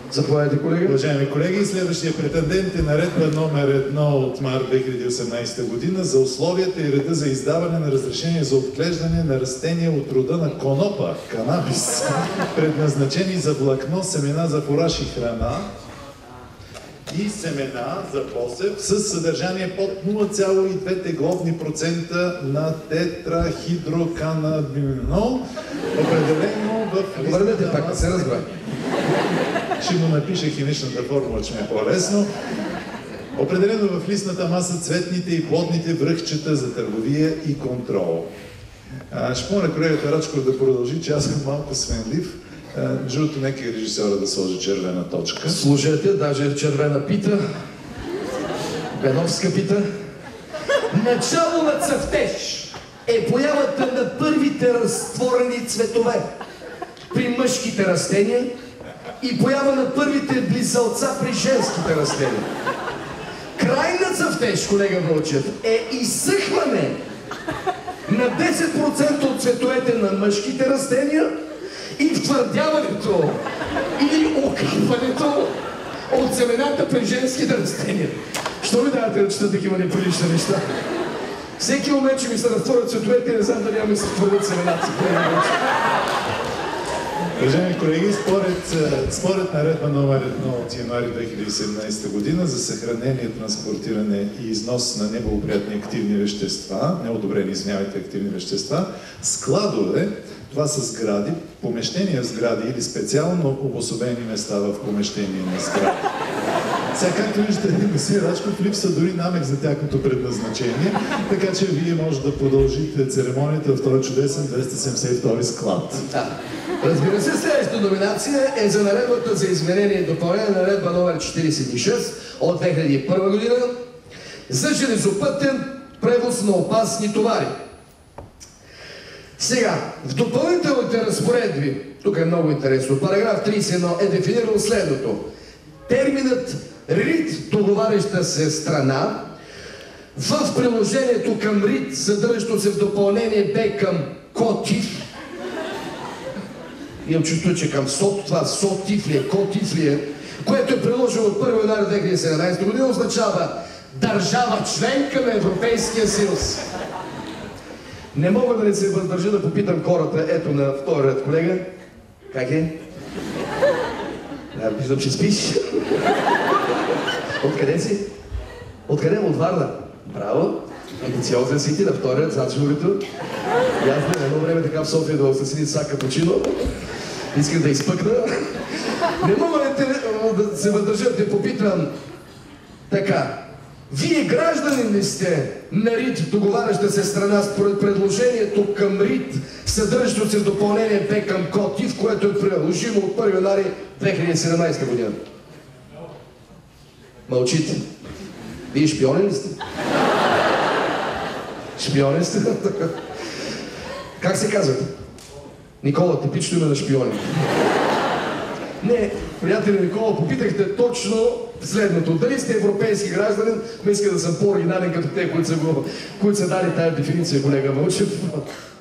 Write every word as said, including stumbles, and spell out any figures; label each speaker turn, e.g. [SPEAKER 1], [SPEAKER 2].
[SPEAKER 1] Заповядайте, колега.
[SPEAKER 2] Уважаеми колеги, следващия претендент е наредба номер едно от март две хиляди и осемнадесета година за условията и реда за издаване на разрешение за отглеждане на растения от рода на конопа, канабис, предназначени за влакно, семена за фураж и храна и семена за посев с съдържание под нула цяло и две тегловни процента на тетрахидроканабинол, определено в листната маса. Ще му напиша химичната формула, че ми е по-лесно. Определено в листната маса цветните и плодните връхчета за търговия и контрол. А, ще помоля колегата Рачков да продължи, че аз съм малко свенлив. Джуто, нека режисьора да сложи червена точка.
[SPEAKER 1] Служете, даже червена пита. Беновска пита. Начало на цъфтеж е появата на първите разтворени цветове при мъжките растения и поява на първите близълца при женските растения. Край на цъфтеж, колега Вълчев, е изсъхване на десет процента от цветовете на мъжките растения и втвърдяването или окапването от семената при женските растения. Що ми давате да чета такива неприлични неща? Всеки момент, че ми се разтворят цветовете, не знам дали няма ми се твърдят семената.
[SPEAKER 2] Уважаеми колеги, според, според наредба номер едно от януари две хиляди и седемнадесета година за съхранение, транспортиране и износ на неблагоприятни активни вещества, неодобрени, извинявайте, активни вещества, складове, това са сгради, помещения в сгради или специално обособени места в помещения на сгради. Сега, както виждате, господин Рачков, липсва дори намек за тяхното предназначение, така че вие може да продължите церемонията в този чудесен двеста седемдесет и втори склад.
[SPEAKER 1] Да. Разбира се, следващата номинация е за наредбата за изменение и допълнение на наредба номер четиридесет и шест от две хиляди и първа година за железопътен превоз на опасни товари. Сега, в допълнителните разпоредби, тук е много интересно, параграф тридесет и едно е дефинирано следното. Терминът РИД, договаряща се страна, в приложението към РИД, съдържащо се в допълнение Б към КОТИФ, имам чувство, че към СОТ, това СОТИФ ли е, КОТИФ ли е, което е приложено от първи януари две хиляди и седемнадесета година, означава държава членка на Европейския съюз. Не мога да не се въздържа да попитам хората, ето на втори ред, колега, как е? Да, виждам, че спиш. Откъде си? Откъде? От Варна. Браво. Амбициозен си ти на втори ред, зад журито. И аз на едно време така в София да осъсини са капучино. Искам да изпъкна. Не мога да се въздържа да те попитам така. Вие гражданин ли сте на РИД, договаряща се страна според предложението към РИД, съдържащо се в допълнение Б към КОТИФ, което е приложимо от първи януари две хиляди и седемнадесета година? Мълчите. Вие шпиони ли сте? Шпиони сте? Как се казвате? Никола, типично име на шпиони. Не, приятели Никола, попитахте точно следното. Дали сте европейски гражданин, но иска да съм по-оригинален като те, които са, които са дали тая дефиниция, колега Вълчев.